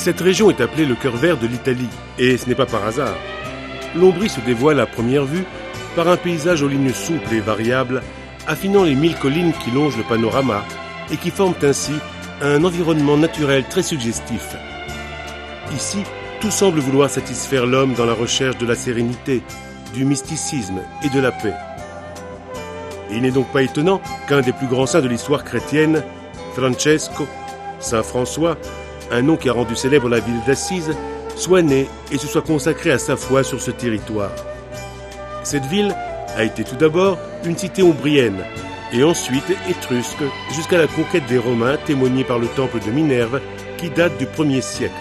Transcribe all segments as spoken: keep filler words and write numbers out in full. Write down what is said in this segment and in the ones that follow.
Cette région est appelée le cœur vert de l'Italie, et ce n'est pas par hasard. L'Ombrie se dévoile à première vue par un paysage aux lignes souples et variables, affinant les mille collines qui longent le panorama et qui forment ainsi un environnement naturel très suggestif. Ici, tout semble vouloir satisfaire l'homme dans la recherche de la sérénité, du mysticisme et de la paix. Et il n'est donc pas étonnant qu'un des plus grands saints de l'histoire chrétienne, Francesco, Saint François, un nom qui a rendu célèbre la ville d'Assise, soit né et se soit consacré à sa foi sur ce territoire. Cette ville a été tout d'abord une cité ombrienne, et ensuite étrusque, jusqu'à la conquête des Romains témoignée par le temple de Minerve, qui date du premier siècle.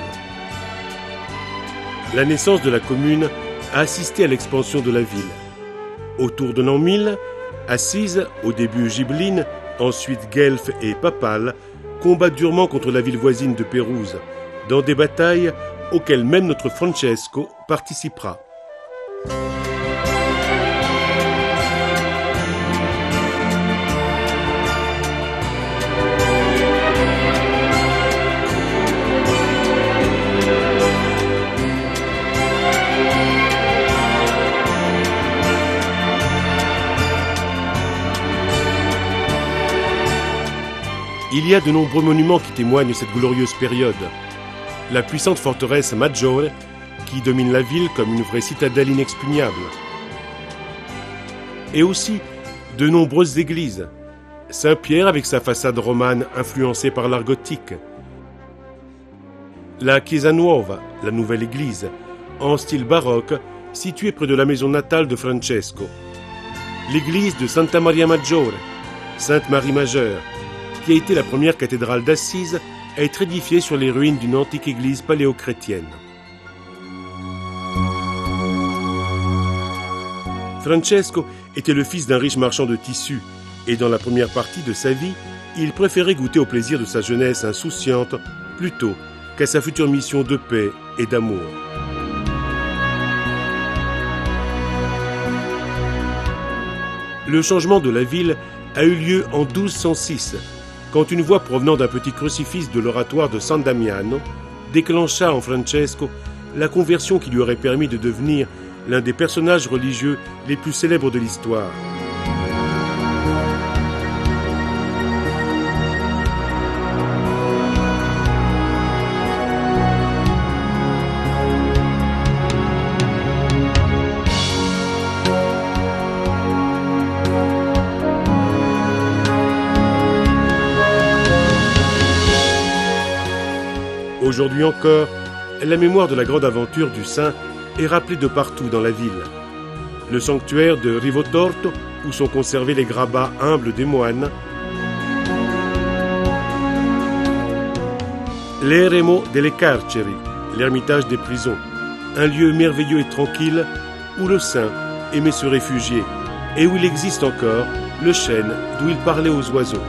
La naissance de la commune a assisté à l'expansion de la ville. Autour de l'an mille, Assise, au début gibelline, ensuite guelfe et papale, combat durement contre la ville voisine de Pérouse, dans des batailles auxquelles même notre Francesco participera. Il y a de nombreux monuments qui témoignent cette glorieuse période. La puissante forteresse Maggiore, qui domine la ville comme une vraie citadelle inexpugnable. Et aussi de nombreuses églises. Saint-Pierre avec sa façade romane influencée par l'art gothique. La Chiesa Nuova, la nouvelle église, en style baroque, située près de la maison natale de Francesco. L'église de Santa Maria Maggiore, Sainte Marie Majeure, qui a été la première cathédrale d'Assise à être édifiée sur les ruines d'une antique église paléochrétienne. Francesco était le fils d'un riche marchand de tissus, et dans la première partie de sa vie, il préférait goûter au plaisir de sa jeunesse insouciante plutôt qu'à sa future mission de paix et d'amour. Le changement de la ville a eu lieu en douze cent six, quand une voix provenant d'un petit crucifix de l'oratoire de San Damiano déclencha en Francesco la conversion qui lui aurait permis de devenir l'un des personnages religieux les plus célèbres de l'histoire. Aujourd'hui encore, la mémoire de la grande aventure du saint est rappelée de partout dans la ville. Le sanctuaire de Rivotorto, où sont conservés les grabats humbles des moines. L'Eremo delle Carceri, l'ermitage des prisons, un lieu merveilleux et tranquille où le saint aimait se réfugier et où il existe encore le chêne d'où il parlait aux oiseaux.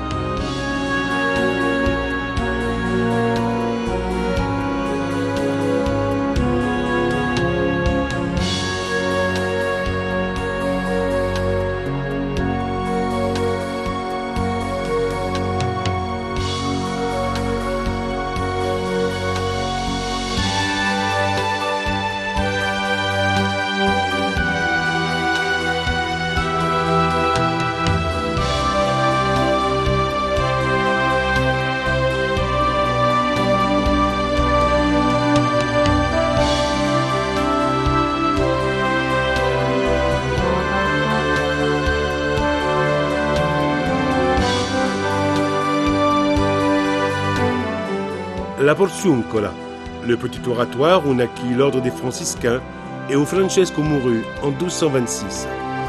La Porciuncola, le petit oratoire où naquit l'ordre des franciscains et où Francesco mourut en douze cent vingt-six.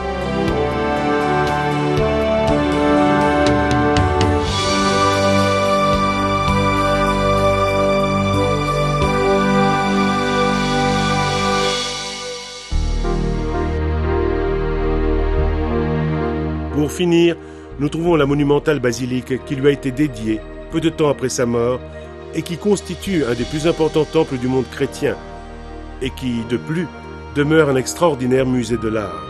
Pour finir, nous trouvons la monumentale basilique qui lui a été dédiée peu de temps après sa mort et qui constitue un des plus importants temples du monde chrétien et qui, de plus, demeure un extraordinaire musée de l'art.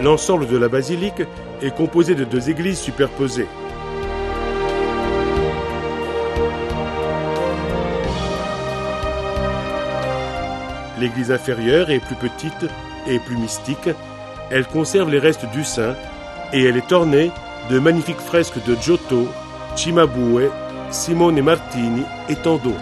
L'ensemble de la basilique est composé de deux églises superposées. L'église inférieure est plus petite et plus mystique. Elle conserve les restes du saint et elle est ornée de magnifiques fresques de Giotto, Cimabue, Simone Martini et tant d'autres.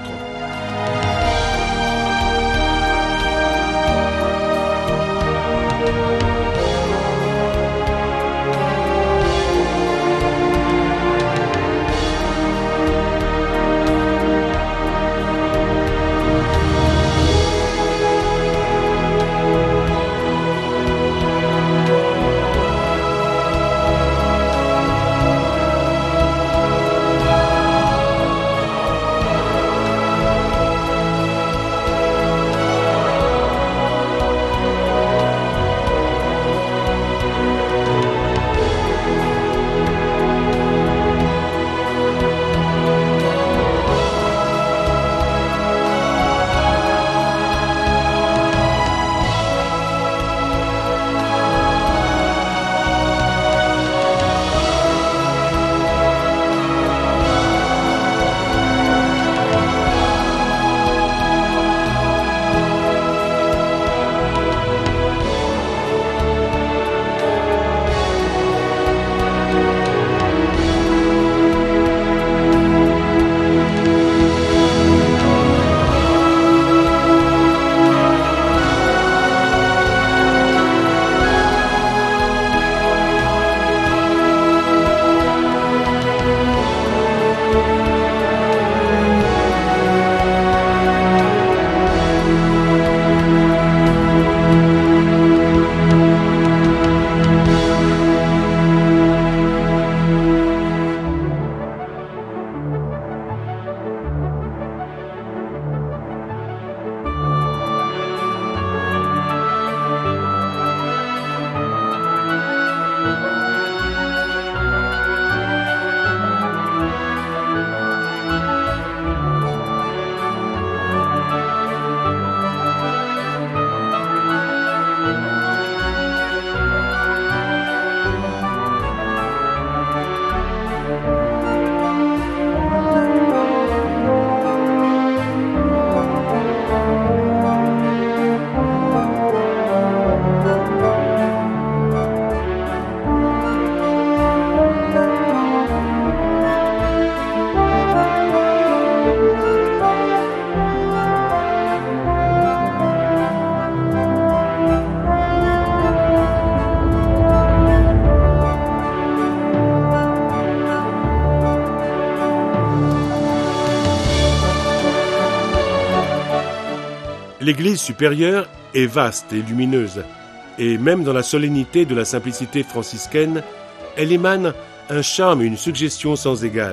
L'église supérieure est vaste et lumineuse, et même dans la solennité de la simplicité franciscaine, elle émane un charme et une suggestion sans égale.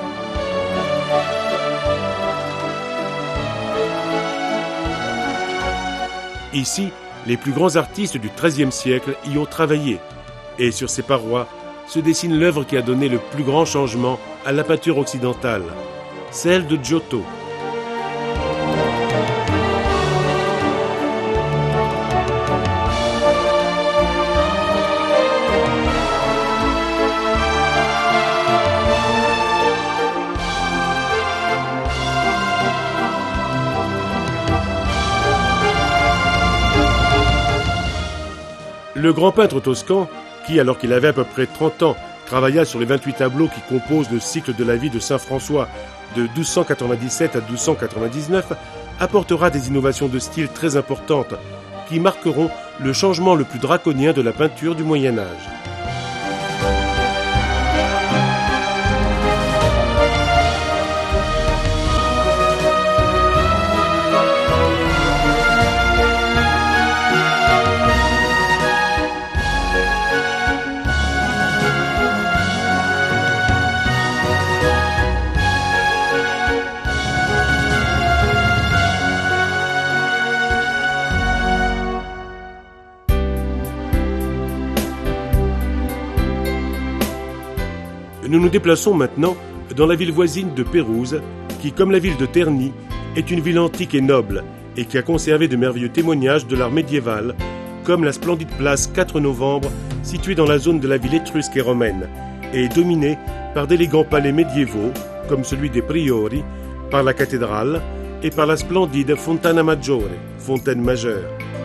Ici, les plus grands artistes du treizième siècle y ont travaillé, et sur ces parois se dessine l'œuvre qui a donné le plus grand changement à la peinture occidentale, celle de Giotto. Le grand peintre toscan, qui, alors qu'il avait à peu près trente ans, travailla sur les vingt-huit tableaux qui composent le cycle de la vie de saint François de douze cent quatre-vingt-dix-sept à douze cent quatre-vingt-dix-neuf, apportera des innovations de style très importantes qui marqueront le changement le plus draconien de la peinture du Moyen Âge. Nous nous déplaçons maintenant dans la ville voisine de Pérouse, qui, comme la ville de Terni, est une ville antique et noble, et qui a conservé de merveilleux témoignages de l'art médiéval, comme la splendide place quatre novembre situé dans la zone de la ville étrusque et romaine, et dominé par d'élégants palais médiévaux, comme celui des Priori, par la cathédrale et par la splendide Fontana Maggiore, fontaine majeure.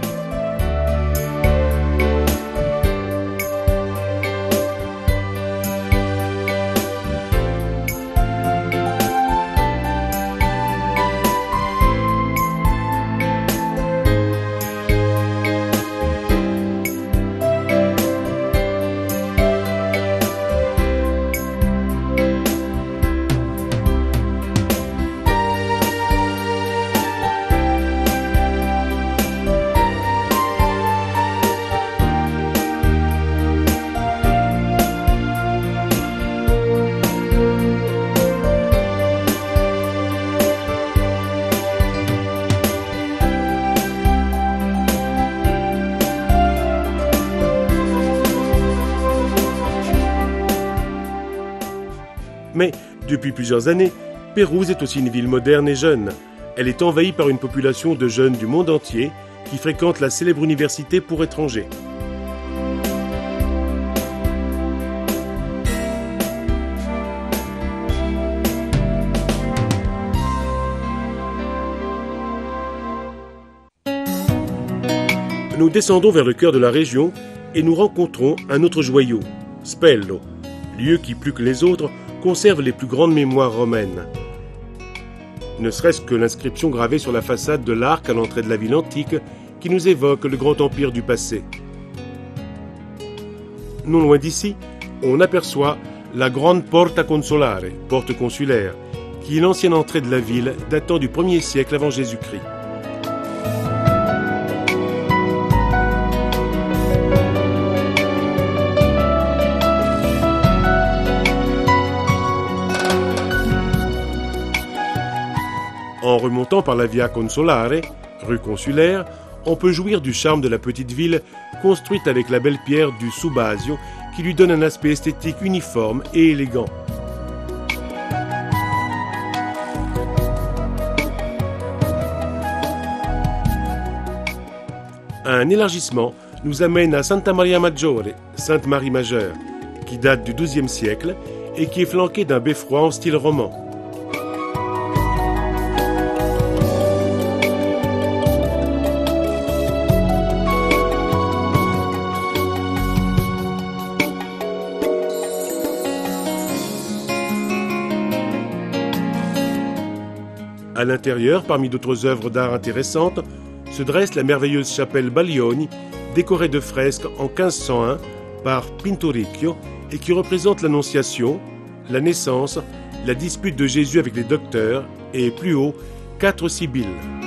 Mais, depuis plusieurs années, Pérouse est aussi une ville moderne et jeune. Elle est envahie par une population de jeunes du monde entier qui fréquentent la célèbre université pour étrangers. Nous descendons vers le cœur de la région et nous rencontrons un autre joyau, Spello, lieu qui, plus que les autres, conserve les plus grandes mémoires romaines. Ne serait-ce que l'inscription gravée sur la façade de l'arc à l'entrée de la ville antique qui nous évoque le grand empire du passé. Non loin d'ici, on aperçoit la Grande Porta Consolare, porte consulaire, qui est l'ancienne entrée de la ville datant du premier siècle avant Jésus-Christ. En remontant par la Via Consolare, rue consulaire, on peut jouir du charme de la petite ville construite avec la belle pierre du Subasio qui lui donne un aspect esthétique uniforme et élégant. Un élargissement nous amène à Santa Maria Maggiore, Sainte Marie Majeure, qui date du douzième siècle et qui est flanquée d'un beffroi en style roman. À l'intérieur, parmi d'autres œuvres d'art intéressantes, se dresse la merveilleuse chapelle Baglioni, décorée de fresques en quinze cent un par Pinturicchio et qui représente l'Annonciation, la naissance, la dispute de Jésus avec les docteurs et, plus haut, quatre sibylles.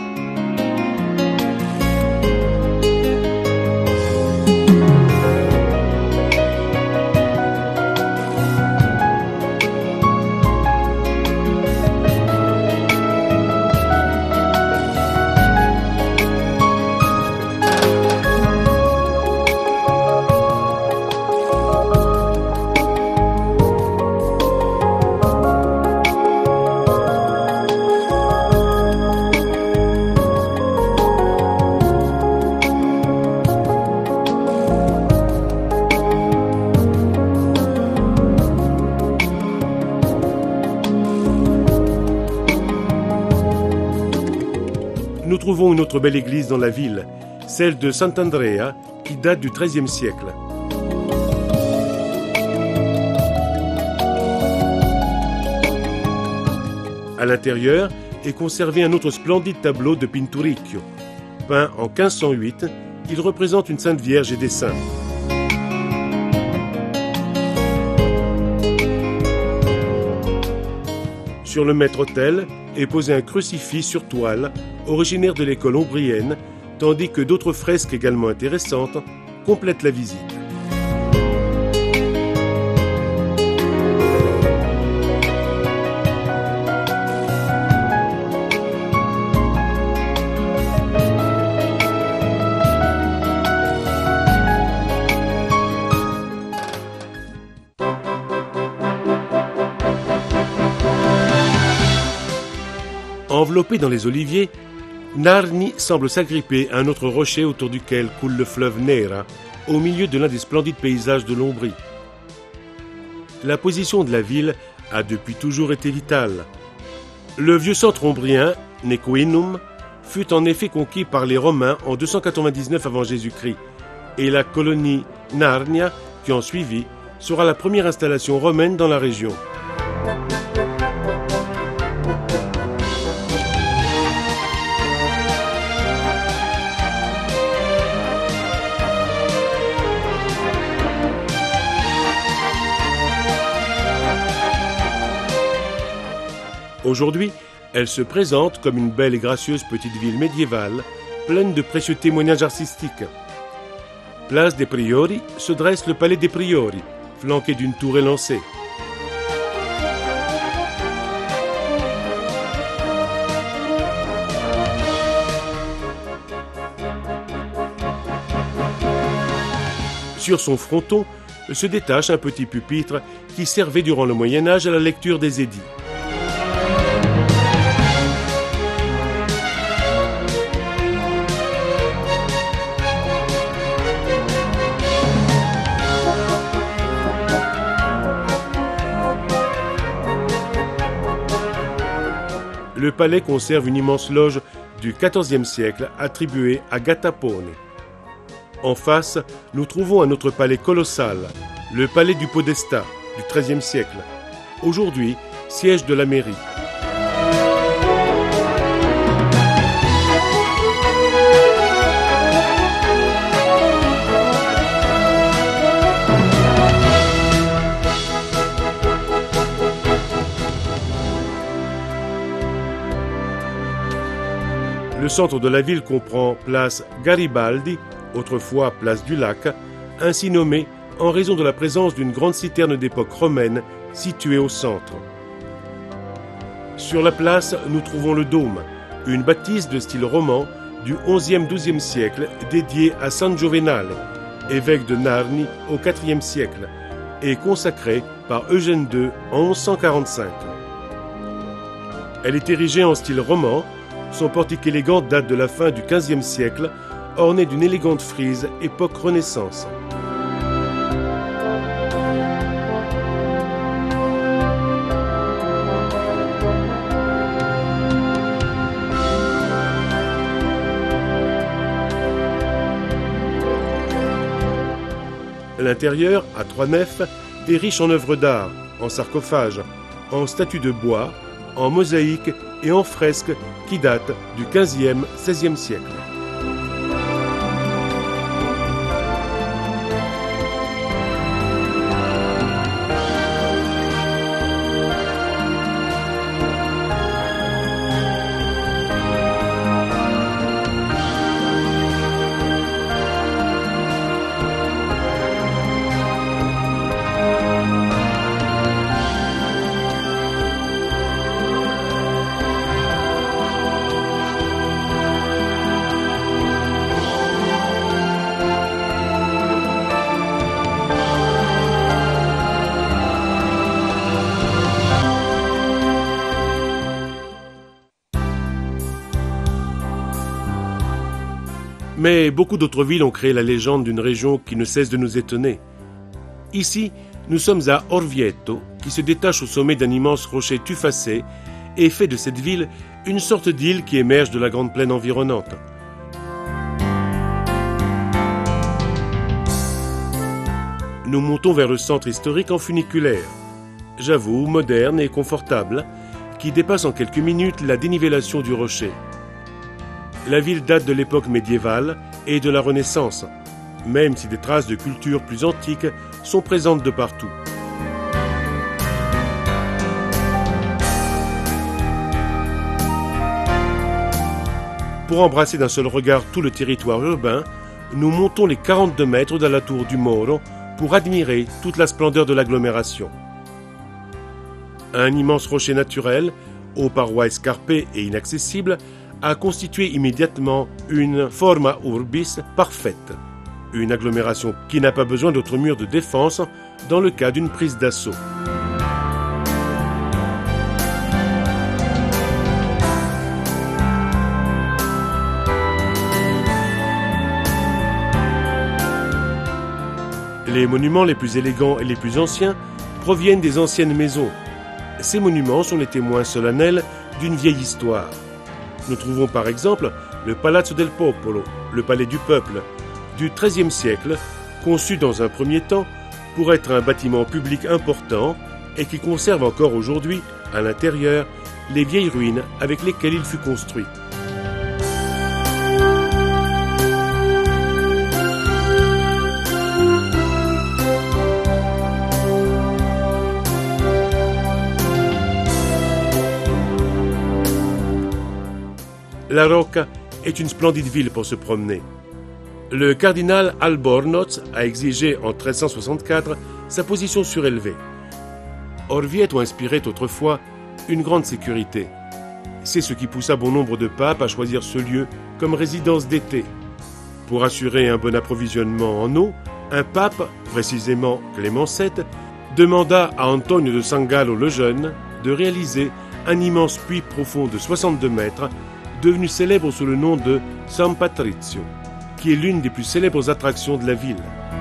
Nous trouvons une autre belle église dans la ville, celle de Sant'Andrea, qui date du treizième siècle. À l'intérieur est conservé un autre splendide tableau de Pinturicchio. Peint en quinze cent huit, il représente une Sainte Vierge et des saints. Sur le maître-autel est posé un crucifix sur toile, originaire de l'école ombrienne, tandis que d'autres fresques également intéressantes complètent la visite. Enveloppé dans les oliviers, Narni semble s'agripper à un autre rocher autour duquel coule le fleuve Nera, au milieu de l'un des splendides paysages de l'Ombrie. La position de la ville a depuis toujours été vitale. Le vieux centre ombrien, Nequinum, fut en effet conquis par les Romains en deux cent quatre-vingt-dix-neuf avant Jésus-Christ, et la colonie Narnia, qui en suivit, sera la première installation romaine dans la région. Aujourd'hui, elle se présente comme une belle et gracieuse petite ville médiévale, pleine de précieux témoignages artistiques. Place des Priori se dresse le palais des Priori, flanqué d'une tour élancée. Sur son fronton se détache un petit pupitre qui servait durant le Moyen-Âge à la lecture des édits. Le palais conserve une immense loge du quatorzième siècle attribuée à Gattapone. En face, nous trouvons un autre palais colossal, le palais du Podesta du treizième siècle, aujourd'hui siège de la mairie. Le centre de la ville comprend place Garibaldi, autrefois place du Lac, ainsi nommée en raison de la présence d'une grande citerne d'époque romaine située au centre. Sur la place, nous trouvons le dôme, une bâtisse de style roman du onzième douzième siècle dédiée à San Giovenale, évêque de Narni au quatrième siècle, et consacrée par Eugène deux en onze cent quarante-cinq. Elle est érigée en style roman. Son portique élégant date de la fin du quinzième siècle, orné d'une élégante frise époque Renaissance. L'intérieur, à trois nefs, est riche en œuvres d'art, en sarcophages, en statues de bois, en mosaïques et en fresques qui datent du quinzième seizième siècle. Mais beaucoup d'autres villes ont créé la légende d'une région qui ne cesse de nous étonner. Ici, nous sommes à Orvieto, qui se détache au sommet d'un immense rocher tufacé et fait de cette ville une sorte d'île qui émerge de la grande plaine environnante. Nous montons vers le centre historique en funiculaire, j'avoue moderne et confortable, qui dépasse en quelques minutes la dénivellation du rocher. La ville date de l'époque médiévale et de la Renaissance, même si des traces de culture plus antiques sont présentes de partout. Pour embrasser d'un seul regard tout le territoire urbain, nous montons les quarante-deux mètres de la tour du Moro pour admirer toute la splendeur de l'agglomération. Un immense rocher naturel, aux parois escarpées et inaccessibles, a constitué immédiatement une forma urbis parfaite, une agglomération qui n'a pas besoin d'autres murs de défense dans le cas d'une prise d'assaut. Les monuments les plus élégants et les plus anciens proviennent des anciennes maisons. Ces monuments sont les témoins solennels d'une vieille histoire. Nous trouvons par exemple le Palazzo del Popolo, le palais du peuple, du treizième siècle, conçu dans un premier temps pour être un bâtiment public important et qui conserve encore aujourd'hui, à l'intérieur, les vieilles ruines avec lesquelles il fut construit. La Rocca est une splendide ville pour se promener. Le cardinal Albornoz a exigé en treize cent soixante-quatre sa position surélevée. Orvieto inspirait autrefois une grande sécurité. C'est ce qui poussa bon nombre de papes à choisir ce lieu comme résidence d'été. Pour assurer un bon approvisionnement en eau, un pape, précisément Clément sept, demanda à Antonio de San Gallo le Jeune de réaliser un immense puits profond de soixante-deux mètres, devenu célèbre sous le nom de San Patrizio, qui est l'une des plus célèbres attractions de la ville.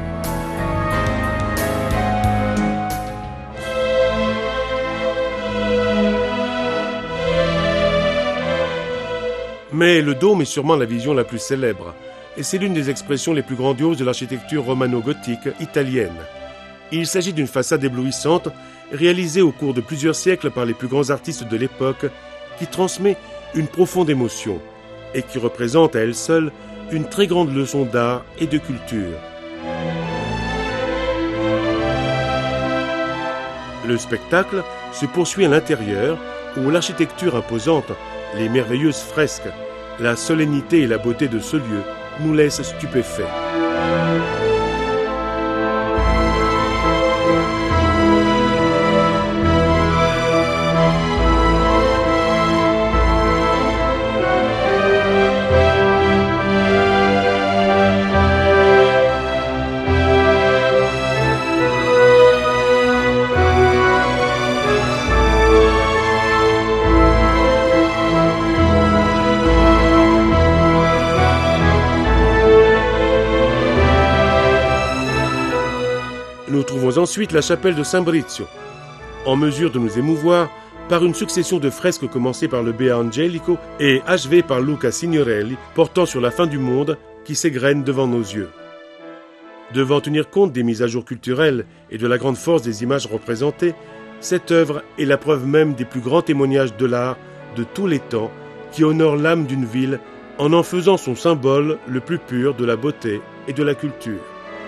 Mais le dôme est sûrement la vision la plus célèbre, et c'est l'une des expressions les plus grandioses de l'architecture romano-gothique italienne. Il s'agit d'une façade éblouissante, réalisée au cours de plusieurs siècles par les plus grands artistes de l'époque, qui transmet une profonde émotion, et qui représente à elle seule une très grande leçon d'art et de culture. Le spectacle se poursuit à l'intérieur, où l'architecture imposante, les merveilleuses fresques, la solennité et la beauté de ce lieu nous laissent stupéfaits. Nous trouvons ensuite la chapelle de Saint-Brizio, en mesure de nous émouvoir par une succession de fresques commencées par le Beat Angelico et achevées par Luca Signorelli, portant sur la fin du monde qui s'égrène devant nos yeux. Devant tenir compte des mises à jour culturelles et de la grande force des images représentées, cette œuvre est la preuve même des plus grands témoignages de l'art de tous les temps qui honore l'âme d'une ville en en faisant son symbole le plus pur de la beauté et de la culture.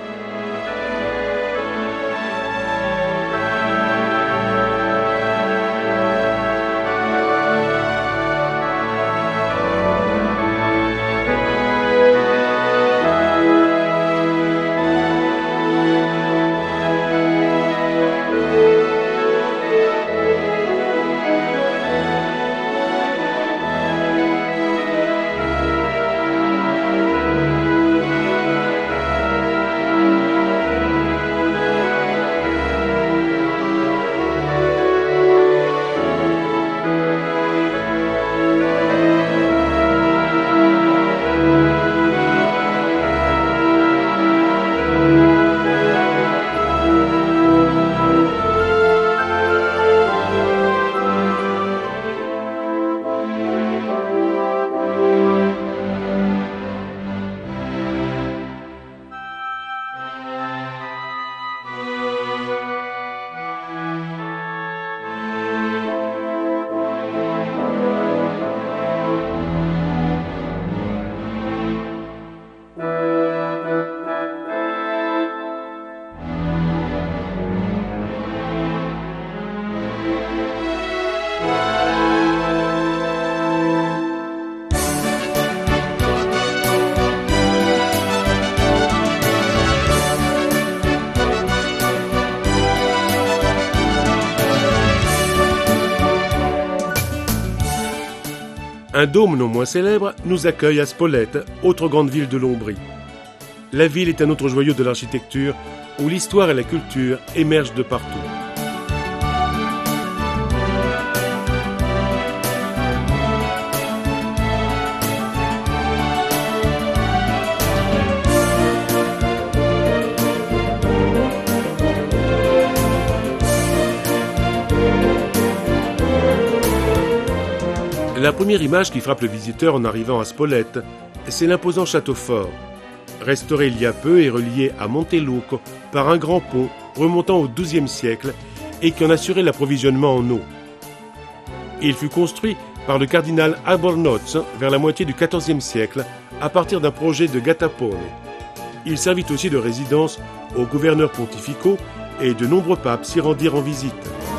Un dôme non moins célèbre nous accueille à Spolète, autre grande ville de l'Ombrie. La ville est un autre joyau de l'architecture où l'histoire et la culture émergent de partout. La première image qui frappe le visiteur en arrivant à Spolète, c'est l'imposant château fort, restauré il y a peu et relié à Monteluco par un grand pont remontant au douzième siècle et qui en assurait l'approvisionnement en eau. Il fut construit par le cardinal Albornoz vers la moitié du quatorzième siècle à partir d'un projet de Gattapone. Il servit aussi de résidence aux gouverneurs pontificaux et de nombreux papes s'y rendirent en visite.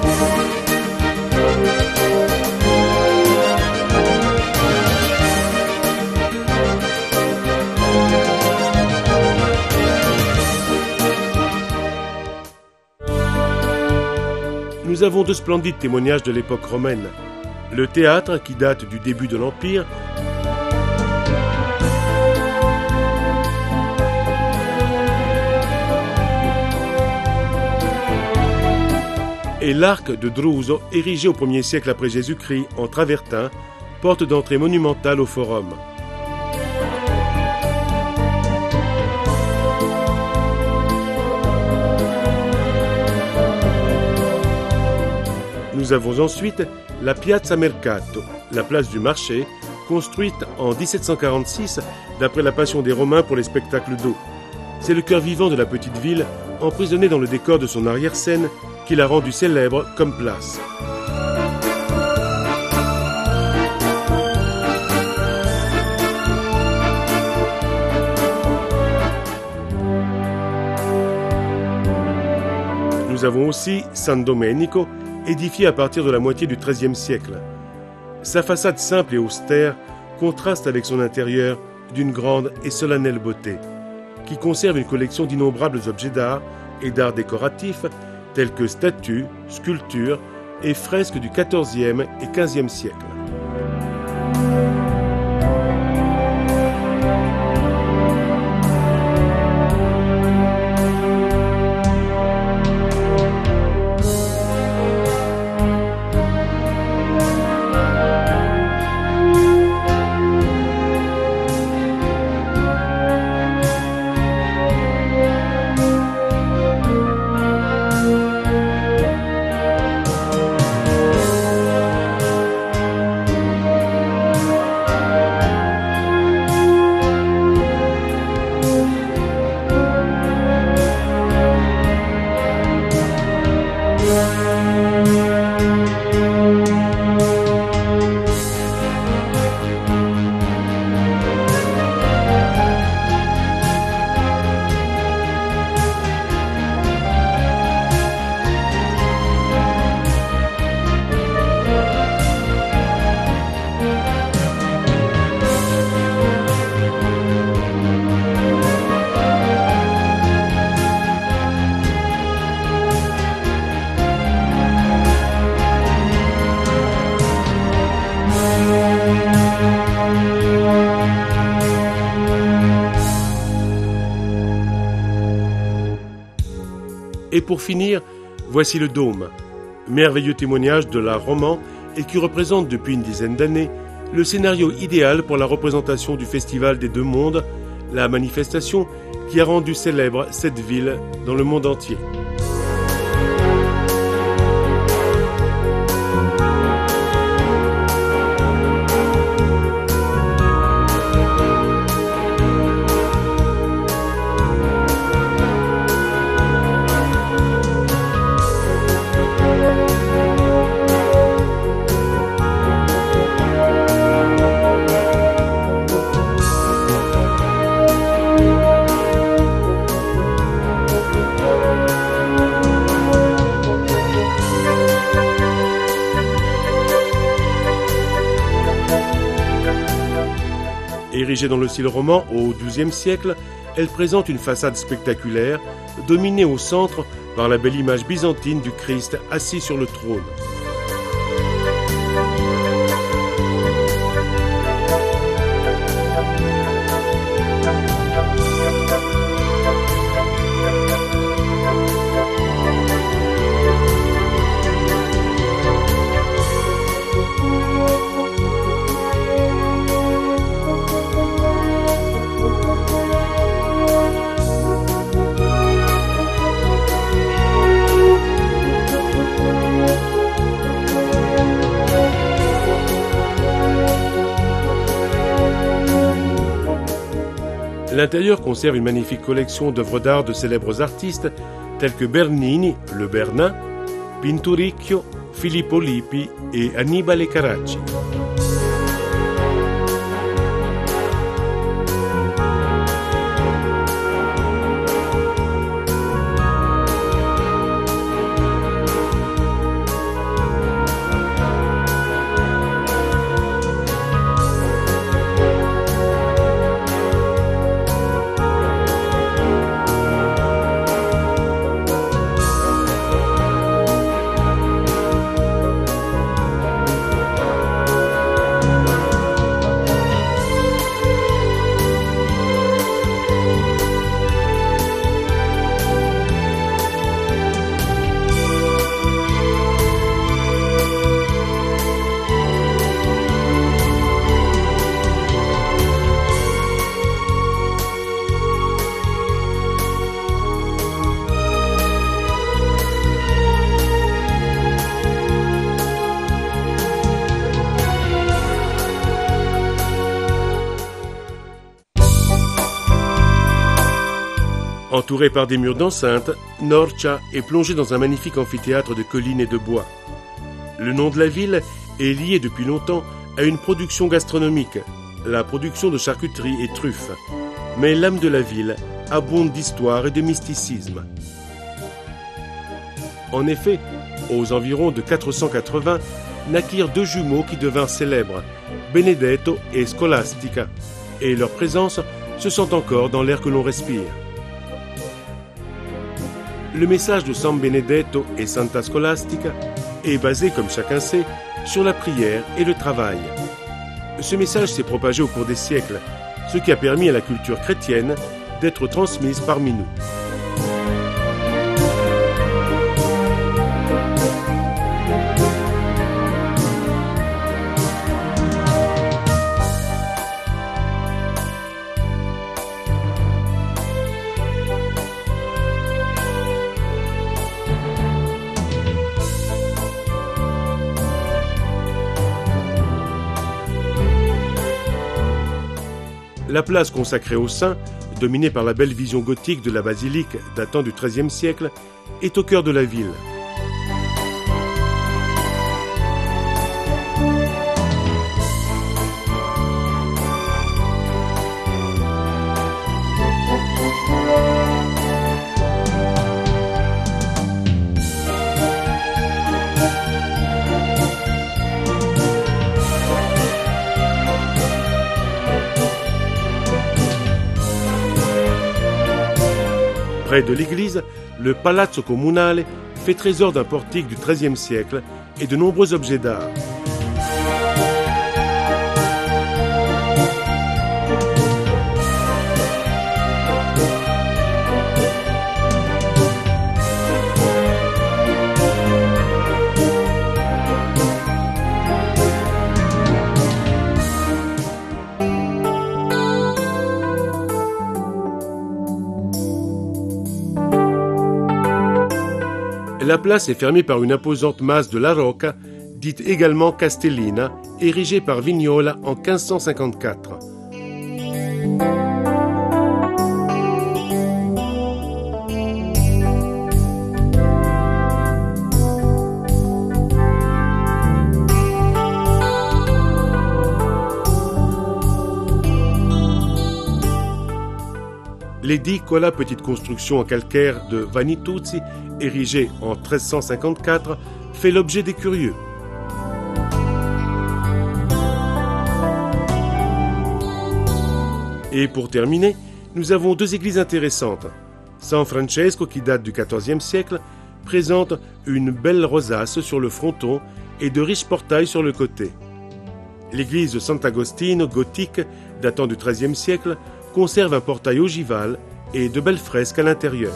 Nous avons deux splendides témoignages de l'époque romaine. Le théâtre, qui date du début de l'Empire, et l'arc de Druso, érigé au premier siècle après Jésus-Christ en travertin, porte d'entrée monumentale au forum. Nous avons ensuite la Piazza Mercato, la place du marché, construite en dix-sept cent quarante-six d'après la passion des Romains pour les spectacles d'eau. C'est le cœur vivant de la petite ville, emprisonné dans le décor de son arrière-scène, qui l'a rendu célèbre comme place. Nous avons aussi San Domenico, édifié à partir de la moitié du treizième siècle. Sa façade simple et austère contraste avec son intérieur d'une grande et solennelle beauté, qui conserve une collection d'innombrables objets d'art et d'art décoratif, tels que statues, sculptures et fresques du quatorzième et quinzième siècle. Et pour finir, voici le dôme, merveilleux témoignage de l'art roman et qui représente depuis une dizaine d'années le scénario idéal pour la représentation du Festival des Deux Mondes, la manifestation qui a rendu célèbre cette ville dans le monde entier. Érigée dans le style roman au douzième siècle, elle présente une façade spectaculaire, dominée au centre par la belle image byzantine du Christ assis sur le trône. L'intérieur conserve une magnifique collection d'œuvres d'art de célèbres artistes tels que Bernini, le Bernin, Pinturicchio, Filippo Lippi et Annibale Carracci. Entourée par des murs d'enceinte, Norcia est plongée dans un magnifique amphithéâtre de collines et de bois. Le nom de la ville est lié depuis longtemps à une production gastronomique, la production de charcuterie et truffes. Mais l'âme de la ville abonde d'histoire et de mysticisme. En effet, aux environs de quatre cent quatre-vingts, naquirent deux jumeaux qui devinrent célèbres, Benedetto et Scolastica, et leur présence se sent encore dans l'air que l'on respire. Le message de San Benedetto et Santa Scolastica est basé, comme chacun sait, sur la prière et le travail. Ce message s'est propagé au cours des siècles, ce qui a permis à la culture chrétienne d'être transmise parmi nous. La place consacrée aux saints, dominée par la belle vision gothique de la basilique datant du treizième siècle, est au cœur de la ville. Près de l'église, le Palazzo Comunale fait trésor d'un portique du treizième siècle et de nombreux objets d'art. La place est fermée par une imposante masse de la Rocca, dite également Castellina, érigée par Vignola en quinze cent cinquante-quatre. L'Edicola, petite construction en calcaire de Vanituzzi, érigée en treize cent cinquante-quatre, fait l'objet des curieux. Et pour terminer, nous avons deux églises intéressantes. San Francesco, qui date du quatorzième siècle, présente une belle rosace sur le fronton et de riches portails sur le côté. L'église de Sant'Agostino, gothique, datant du treizième siècle, conserve un portail ogival et de belles fresques à l'intérieur.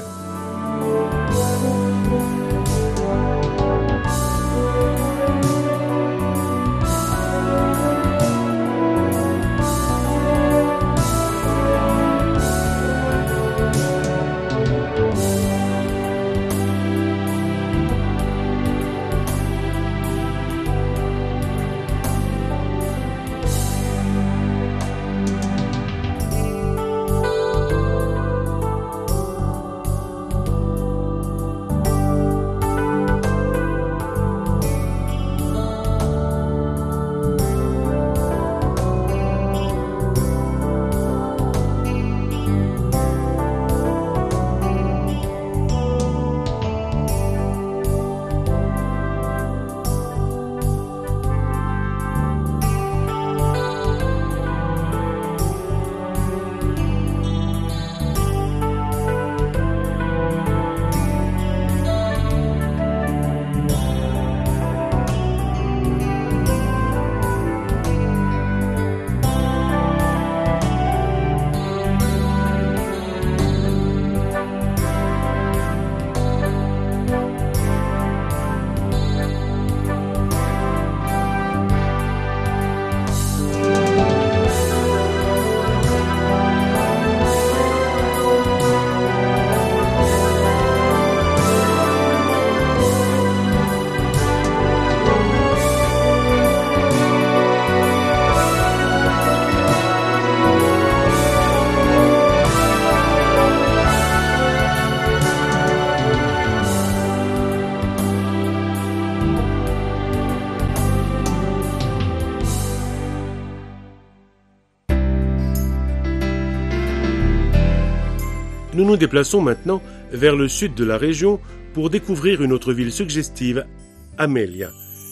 Nous nous déplaçons maintenant vers le sud de la région pour découvrir une autre ville suggestive, Amelia.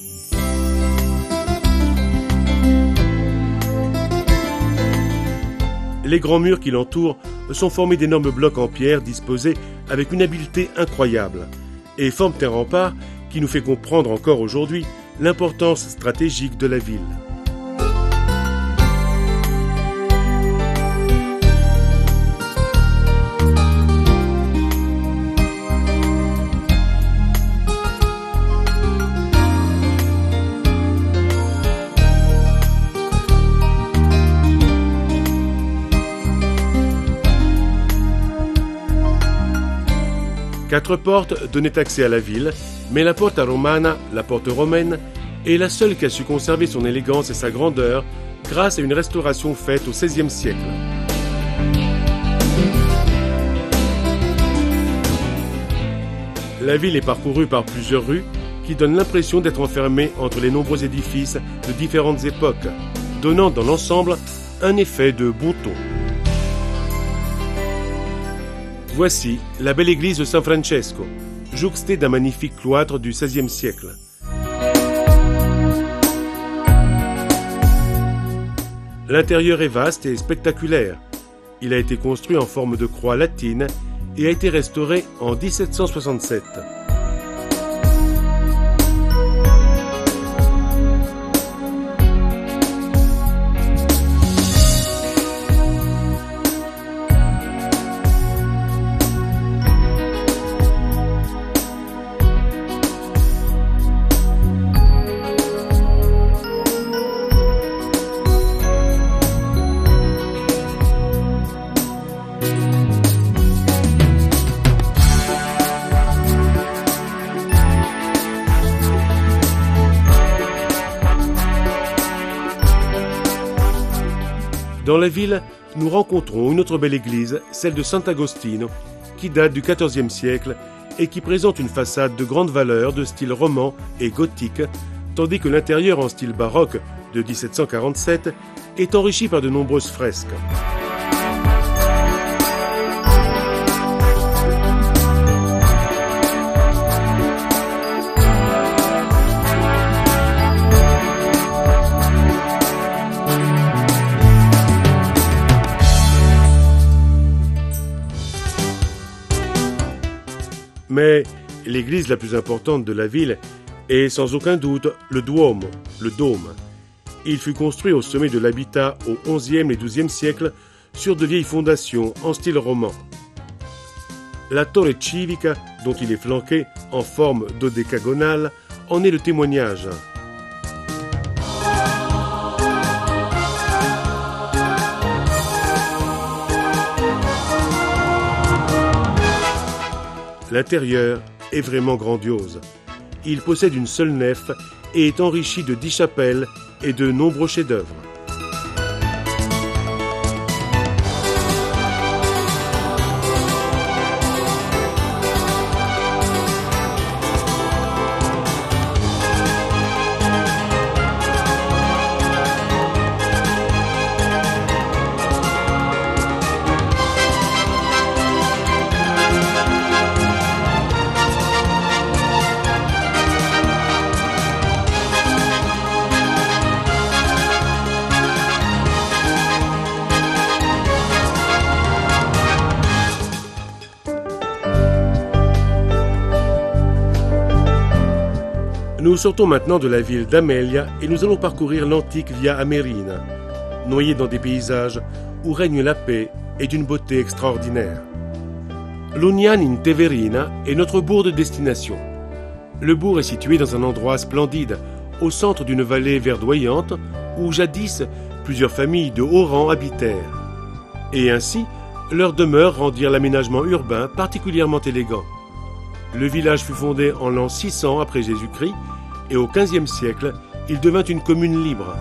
Les grands murs qui l'entourent sont formés d'énormes blocs en pierre disposés avec une habileté incroyable et forment un rempart qui nous fait comprendre encore aujourd'hui l'importance stratégique de la ville. Quatre portes donnaient accès à la ville, mais la Porta Romana, la porte romaine, est la seule qui a su conserver son élégance et sa grandeur grâce à une restauration faite au seizième siècle. La ville est parcourue par plusieurs rues qui donnent l'impression d'être enfermée entre les nombreux édifices de différentes époques, donnant dans l'ensemble un effet de bon ton. Voici la belle église de San Francesco, jouxtée d'un magnifique cloître du seizième siècle. L'intérieur est vaste et spectaculaire. Il a été construit en forme de croix latine et a été restauré en dix-sept cent soixante-sept. Dans la ville, nous rencontrons une autre belle église, celle de Sant'Agostino, qui date du quatorzième siècle et qui présente une façade de grande valeur de style roman et gothique, tandis que l'intérieur en style baroque de dix-sept cent quarante-sept est enrichi par de nombreuses fresques. Mais l'église la plus importante de la ville est sans aucun doute le Duomo, le dôme. Il fut construit au sommet de l'habitat au onzième et douzième siècle sur de vieilles fondations en style roman. La Torre Civica, dont il est flanqué en forme dodécagonale, en est le témoignage. L'intérieur est vraiment grandiose. Il possède une seule nef et est enrichi de dix chapelles et de nombreux chefs-d'œuvre. Nous sortons maintenant de la ville d'Amelia et nous allons parcourir l'antique Via Amerina, noyée dans des paysages où règne la paix et d'une beauté extraordinaire. L'Union in Teverina est notre bourg de destination. Le bourg est situé dans un endroit splendide, au centre d'une vallée verdoyante où jadis plusieurs familles de haut rang habitèrent. Et ainsi, leurs demeures rendirent l'aménagement urbain particulièrement élégant. Le village fut fondé en l'an six cents après Jésus-Christ et au quinzième siècle, il devint une commune libre.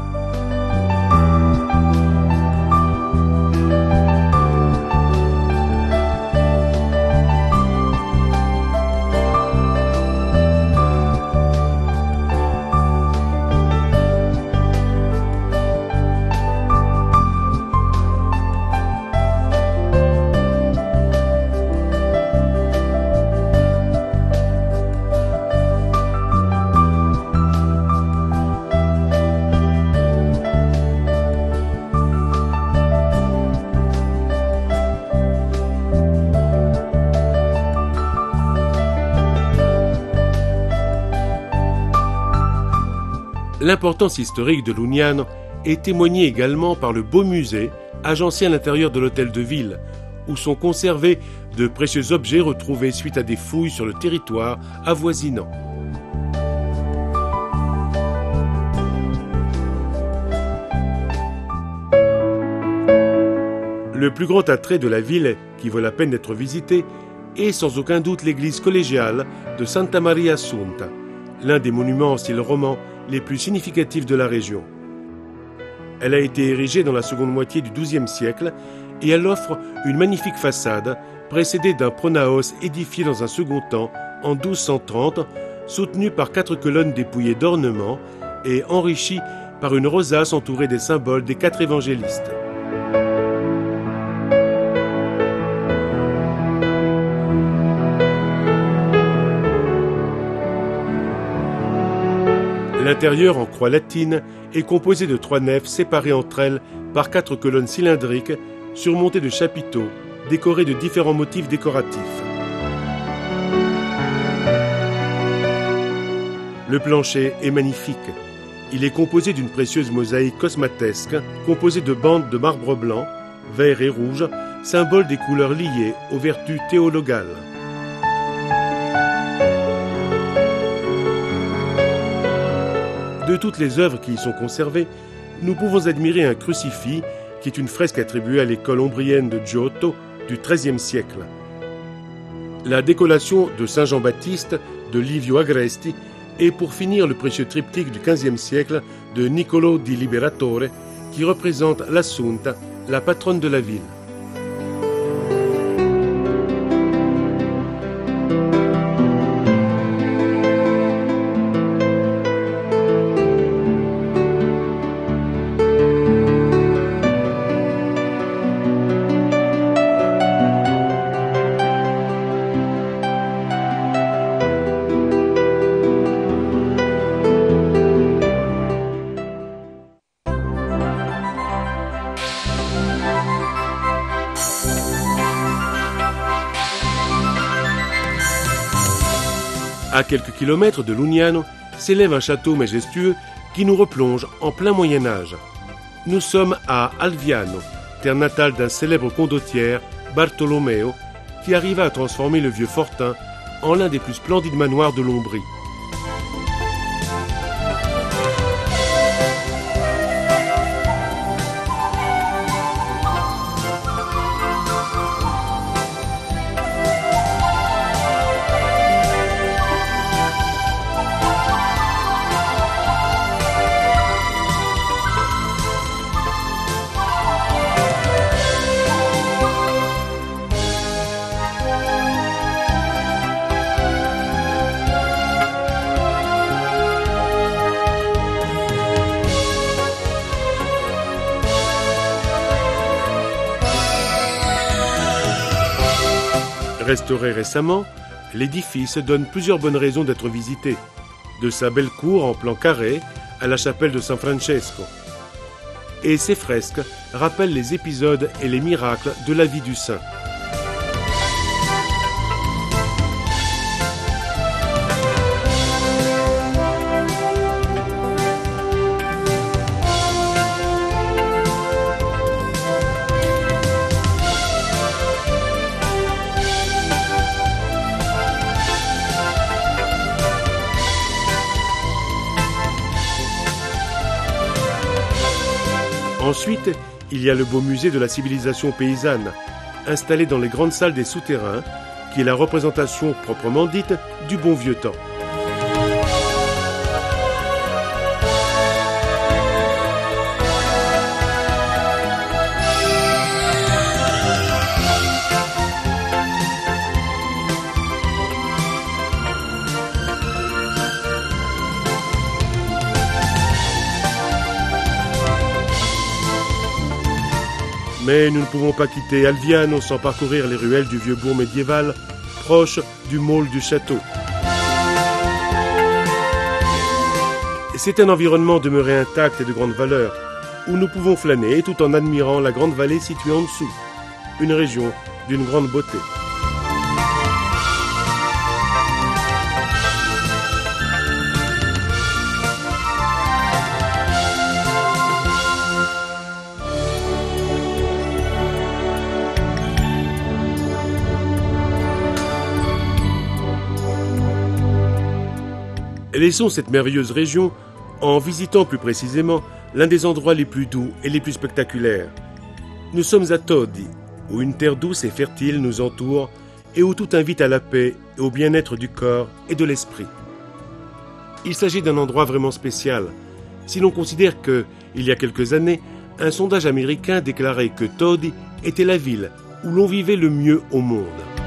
L'importance historique de Lugnano est témoignée également par le beau musée agencé à l'intérieur de l'hôtel de ville, où sont conservés de précieux objets retrouvés suite à des fouilles sur le territoire avoisinant. Le plus grand attrait de la ville, qui vaut la peine d'être visité, est sans aucun doute l'église collégiale de Santa Maria Assunta, l'un des monuments en style roman les plus significatifs de la région. Elle a été érigée dans la seconde moitié du douzième siècle et elle offre une magnifique façade précédée d'un pronaos édifié dans un second temps en douze cent trente, soutenu par quatre colonnes dépouillées d'ornements et enrichi par une rosace entourée des symboles des quatre évangélistes. L'intérieur, en croix latine, est composé de trois nefs séparées entre elles par quatre colonnes cylindriques surmontées de chapiteaux, décorés de différents motifs décoratifs. Le plancher est magnifique. Il est composé d'une précieuse mosaïque cosmatesque, composée de bandes de marbre blanc, vert et rouge, symbole des couleurs liées aux vertus théologales. De toutes les œuvres qui y sont conservées, nous pouvons admirer un crucifix qui est une fresque attribuée à l'école ombrienne de Giotto du treizième siècle. La décollation de Saint Jean-Baptiste de Livio Agresti et pour finir le précieux triptyque du quinzième siècle de Niccolò di Liberatore qui représente l'Assunta, la patronne de la ville. À quelques kilomètres de Lugnano s'élève un château majestueux qui nous replonge en plein Moyen-Âge. Nous sommes à Alviano, terre natale d'un célèbre condottière, Bartolomeo, qui arriva à transformer le vieux fortin en l'un des plus splendides manoirs de l'Ombrie. Restauré récemment, l'édifice donne plusieurs bonnes raisons d'être visité, de sa belle cour en plan carré à la chapelle de San Francesco. Et ses fresques rappellent les épisodes et les miracles de la vie du saint. Ensuite, il y a le beau musée de la civilisation paysanne, installé dans les grandes salles des souterrains, qui est la représentation proprement dite du bon vieux temps. Mais nous ne pouvons pas quitter Alviano sans parcourir les ruelles du vieux bourg médiéval, proche du môle du château. C'est un environnement demeuré intact et de grande valeur, où nous pouvons flâner tout en admirant la grande vallée située en dessous, une région d'une grande beauté. Laissons cette merveilleuse région en visitant plus précisément l'un des endroits les plus doux et les plus spectaculaires. Nous sommes à Todi, où une terre douce et fertile nous entoure et où tout invite à la paix et au bien-être du corps et de l'esprit. Il s'agit d'un endroit vraiment spécial, si l'on considère que, il y a quelques années, un sondage américain déclarait que Todi était la ville où l'on vivait le mieux au monde.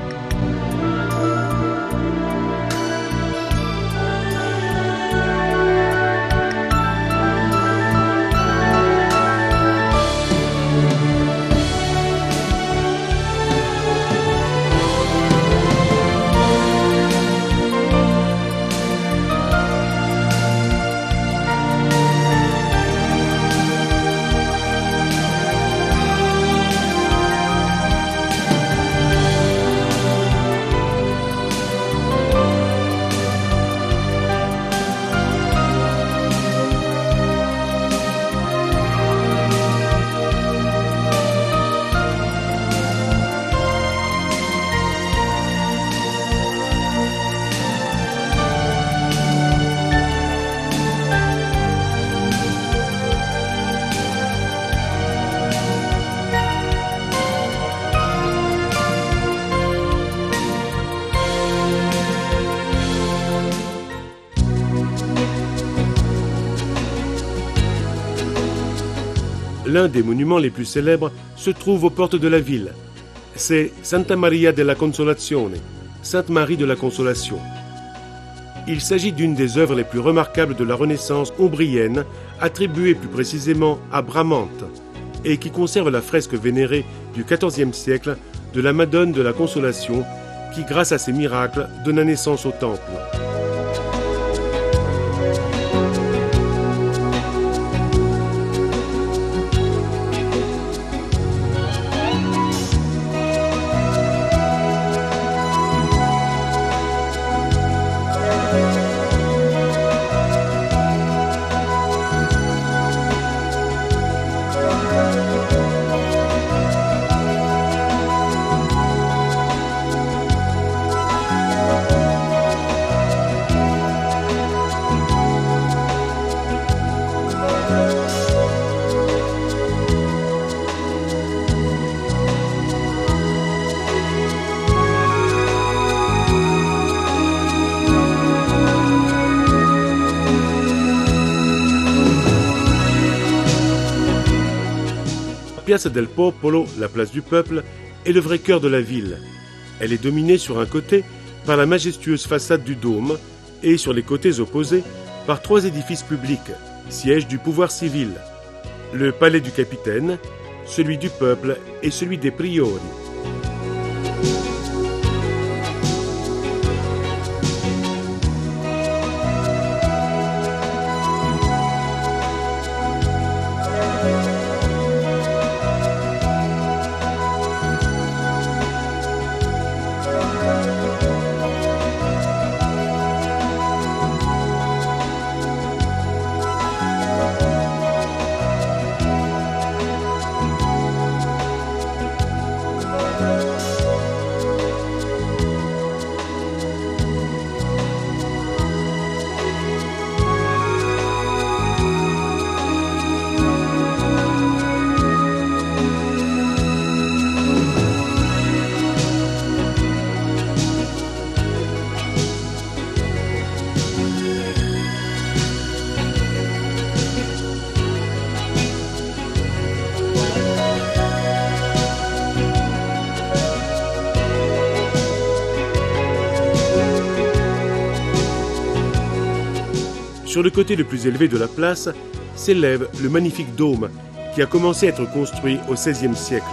L'un des monuments les plus célèbres se trouve aux portes de la ville. C'est Santa Maria della Consolazione, Sainte Marie de la Consolation. Il s'agit d'une des œuvres les plus remarquables de la Renaissance ombrienne, attribuée plus précisément à Bramante, et qui conserve la fresque vénérée du quatorzième siècle de la Madone de la Consolation, qui, grâce à ses miracles, donna naissance au temple. Piazza del Popolo, la place du peuple, est le vrai cœur de la ville. Elle est dominée sur un côté par la majestueuse façade du dôme et sur les côtés opposés par trois édifices publics, sièges du pouvoir civil. Le palais du capitaine, celui du peuple et celui des priori. Sur le côté le plus élevé de la place s'élève le magnifique dôme qui a commencé à être construit au seizième siècle.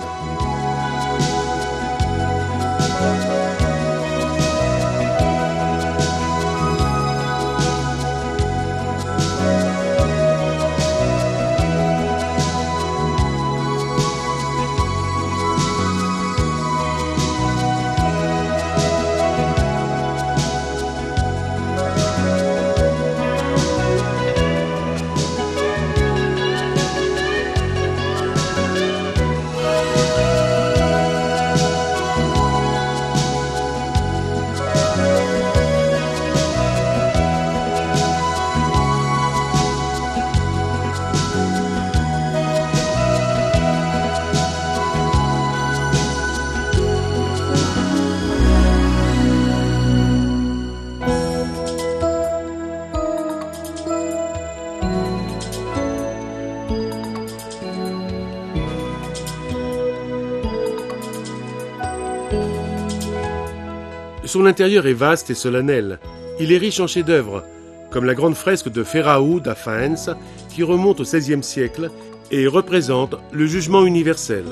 Son intérieur est vaste et solennel. Il est riche en chefs-d'œuvre, comme la grande fresque de Ferraud à Faenza, qui remonte au seizième siècle et représente le jugement universel.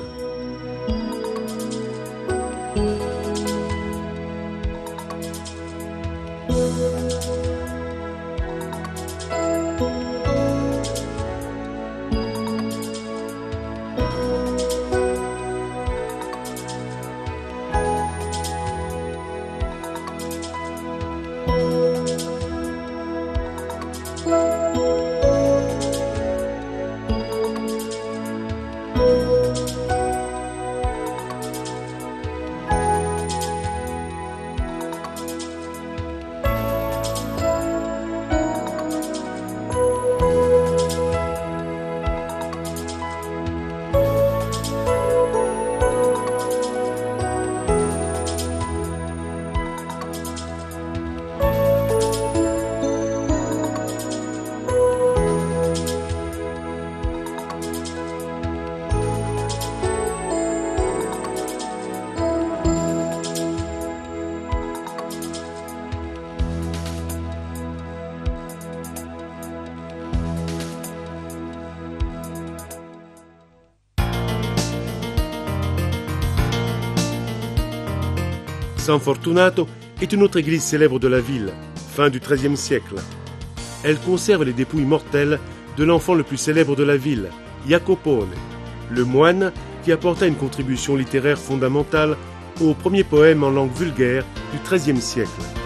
San Fortunato est une autre église célèbre de la ville, fin du treizième siècle. Elle conserve les dépouilles mortelles de l'enfant le plus célèbre de la ville, Jacopone, le moine qui apporta une contribution littéraire fondamentale au premier poème en langue vulgaire du treizième siècle.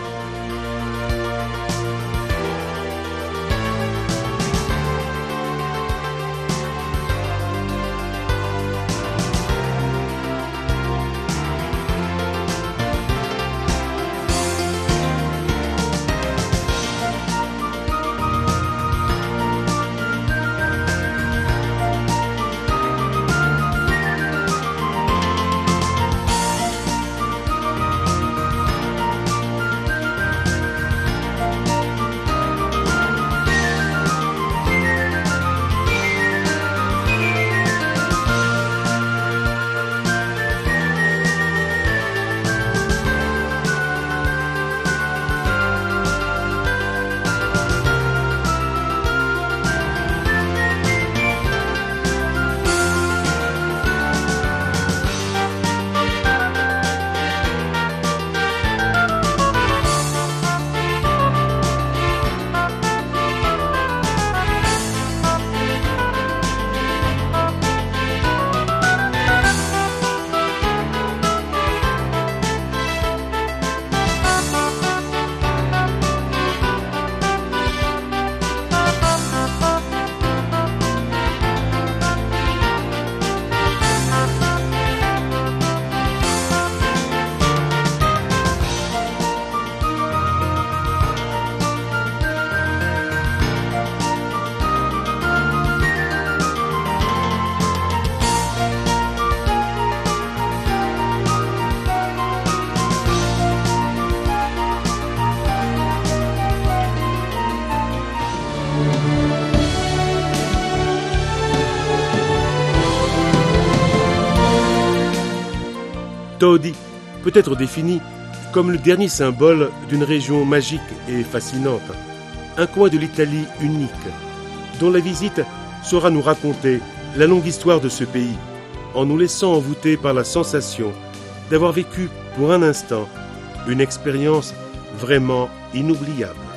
Todi peut être défini comme le dernier symbole d'une région magique et fascinante, un coin de l'Italie unique, dont la visite saura nous raconter la longue histoire de ce pays, en nous laissant envoûter par la sensation d'avoir vécu pour un instant une expérience vraiment inoubliable.